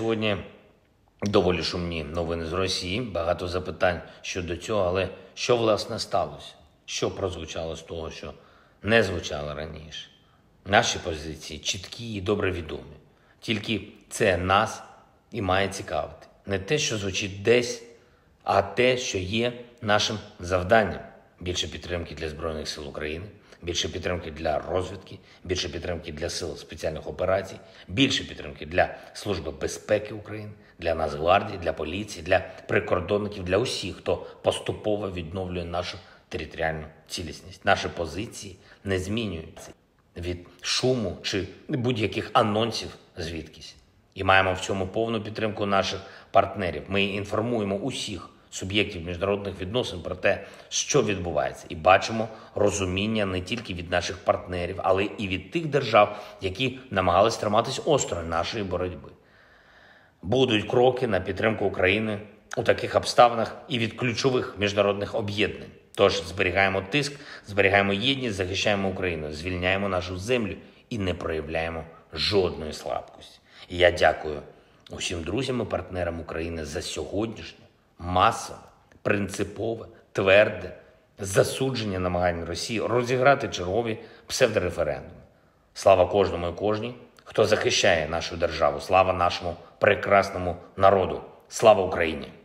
сьогодні доволі шумні новини з Росії, багато запитань щодо цього, але що, власне, сталося? Що прозвучало з того, що не звучало раніше? Наші позиції чіткі і добре відомі. Тільки це нас і має цікавити. Не те, що звучить десь, а те, що є нашим завданням. Більше підтримки для Збройних сил України, більше підтримки для розвідки, більше підтримки для сил спеціальних операцій, більше підтримки для Служби безпеки України, для Нацгвардії, для поліції, для прикордонників, для усіх, хто поступово відновлює нашу територіальну цілісність. Наші позиції не змінюються від шуму чи будь-яких анонсів звідкись. І маємо в цьому повну підтримку наших партнерів. Ми інформуємо усіх суб'єктів міжнародних відносин про те, що відбувається. І бачимо розуміння не тільки від наших партнерів, але і від тих держав, які намагались триматись осторонь нашої боротьби. Будуть кроки на підтримку України у таких обставинах і від ключових міжнародних об'єднань. Тож зберігаємо тиск, зберігаємо єдність, захищаємо Україну, звільняємо нашу землю і не проявляємо жодної слабкості. І я дякую усім друзям і партнерам України за сьогоднішнє масове, принципове, тверде засудження намагань Росії розіграти чергові псевдореферендуми. Слава кожному і кожній, хто захищає нашу державу. Слава нашому прекрасному народу. Слава Україні!